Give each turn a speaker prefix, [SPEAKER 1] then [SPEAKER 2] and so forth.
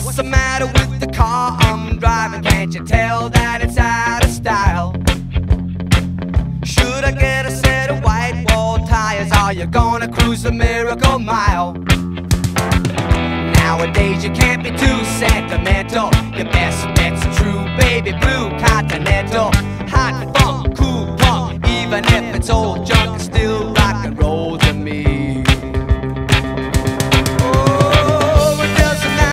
[SPEAKER 1] What's the matter with the car I'm driving? Can't you tell that it's out of style? Should I get a set of white wall tires? Are you gonna cruise the Miracle Mile? Nowadays you can't be too sentimental. Your best bet's a true baby blue Continental. Hot funk, cool punk, even if it's old.